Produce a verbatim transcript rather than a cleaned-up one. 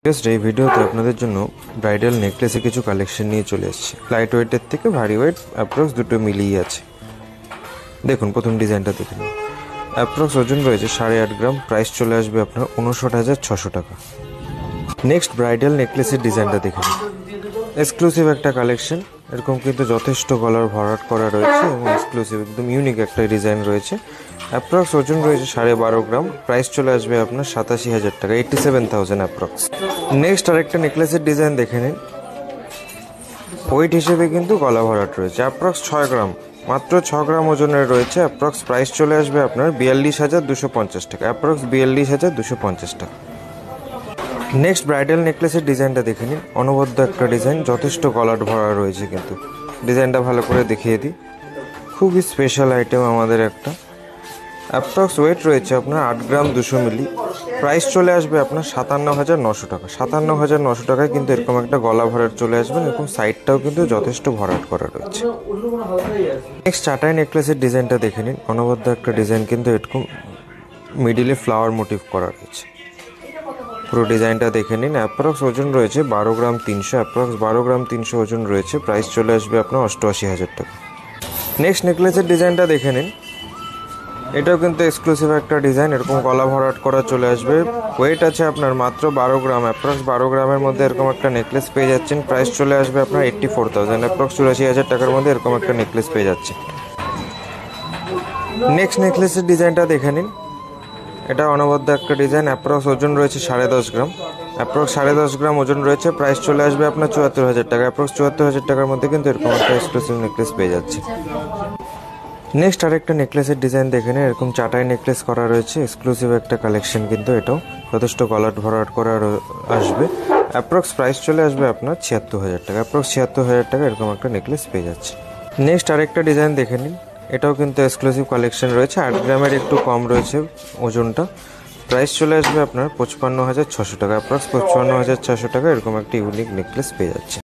এই ভিডিওতে আপনাদের জন্য ব্রাইডাল নেকলেসে কিছু কালেকশন নিয়ে চলে এসেছি। লাইট ওয়েটের থেকে ভারী ওয়েট অ্যাপ্রক্স দুটো মিলিয়ে আছে। দেখুন প্রথম ডিজাইনটা দেখে নিন। অ্যাপ্রক্স ওজন রয়েছে সাড়ে আট গ্রাম, প্রাইস চলে আসবে আপনার উনষাট হাজার ছশো টাকা। নেক্সট ব্রাইডাল নেকলেসের ডিজাইনটা দেখে নিন। এক্সক্লুসিভ একটা কালেকশন, এরকম কিন্তু যথেষ্ট গলার ভরাট করা রয়েছে এবং এক্সক্লুসিভ একদম ইউনিক একটা ডিজাইন রয়েছে। অ্যাপ্রক্স ওজন রয়েছে সাড়ে বারো গ্রাম, প্রাইস চলে আসবে আপনার সাতাশি হাজার টাকা, eighty seven thousand approx. Next আরেকটা নেকলেসের ডিজাইন দেখে নিন। ওয়েট হিসেবে কিন্তু গলা ভরাট রয়েছে, অ্যাপ্রক্স ছয় গ্রাম, মাত্র ছ গ্রাম ওজনের রয়েছে। অ্যাপ্রক্স প্রাইস চলে আসবে আপনার বিয়াল্লিশ হাজার দুশো পঞ্চাশ টাকা, অ্যাপ্রক্স বিয়াল্লিশ হাজার দুশো পঞ্চাশ টাকা। নেক্সট ব্রাইডাল নেকলেসের ডিজাইনটা দেখে নিন। অনবদ্য একটা ডিজাইন, যথেষ্ট গলাট ভরা রয়েছে কিন্তু। ডিজাইনটা ভালো করে দেখিয়ে দিই। খুবই স্পেশাল আইটেম আমাদের একটা। অ্যাপ্রক্স ওয়েট রয়েছে আপনার আট গ্রাম দুশো মিলি, প্রাইস চলে আসবে আপনার সাতান্ন হাজার নশো টাকা। সাতান্ন হাজার নশো টাকায় কিন্তু এরকম একটা গলা ভরাট চলে আসবেন, এরকম সাইডটাও কিন্তু যথেষ্ট ভরাট করা রয়েছে। নেক্সট চাটাই নেকলেসের ডিজাইনটা দেখে নিন। অনবদ্য একটা ডিজাইন, কিন্তু এরকম মিডিলে ফ্লাওয়ার মোটিভ করা রয়েছে। পুরো ডিজাইনটা দেখে নিন। অ্যাপ্রক্স ওজন রয়েছে বারো গ্রাম তিনশো, অ্যাপ্রক্স বারো গ্রাম তিনশো ওজন রয়েছে, প্রাইস চলে আসবে আপনার অষ্টআশি হাজার টাকা। নেক্সট নেকলেসের ডিজাইনটা দেখে নিন। এটাও কিন্তু এক্সক্লুসিভ একটা ডিজাইন, এরকম গলা ভরাট করা চলে আসবে। ওয়েট আছে আপনার মাত্র বারো গ্রাম, অ্যাপ্রক্স বারো গ্রামের মধ্যে এরকম একটা নেকলেস পেয়ে যাচ্ছেন। প্রাইস চলে আসবে আপনার এইট্টি ফোর থাউজেন্ড, অ্যাপ্রক্স চুরাশি হাজার টাকার মধ্যে এরকম একটা নেকলেস পেয়ে যাচ্ছে। নেক্সট নেকলেসের ডিজাইনটা দেখে নিন। এটা অনবদ্য একটা ডিজাইন, অ্যাপ্রক্স ওজন রয়েছে সাড়ে দশ গ্রাম, অ্যাপ্রক্স সাড়ে দশ গ্রাম ওজন রয়েছে। প্রাইস চলে আসবে আপনার চুয়াত্তর হাজার টাকা, অ্যাপ্রক্স চুয়াত্তর হাজার টাকার মধ্যে কিন্তু এরকম একটা এক্সক্লুসিভ নেকলেস পেয়ে যাচ্ছে। নেক্সট আরেকটা নেকলেসের ডিজাইন দেখে নিন। এরকম চাটাই নেকলেস করা রয়েছে, এক্সক্লুসিভ একটা কালেকশন কিন্তু। এটাও যথেষ্ট গলাট ভরাট করা আসবে। অ্যাপ্রক্স প্রাইস চলে আসবে আপনার ছিয়াত্তর হাজার টাকা, অ্যাপ্রক্স ছিয়াত্তর হাজার টাকা এরকম একটা নেকলেস পেয়ে যাচ্ছে। নেক্সট আরেকটা ডিজাইন দেখে নিন। এটাও কিন্তু এক্সক্লুসিভ কালেকশন রয়েছে, আট গ্রামের একটু কম রয়েছে ওজনটা। প্রাইস চলে আসবে আপনার পঁচপান্ন হাজার ছশো টাকা, অ্যাপ্রক্স পঁচপান্ন হাজার ছশো টাকা এরকম একটা ইউনিক নেকলেস পেয়ে যাচ্ছে।